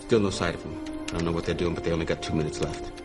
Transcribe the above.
Still no sight of them. I don't know what they're doing, but they only got 2 minutes left.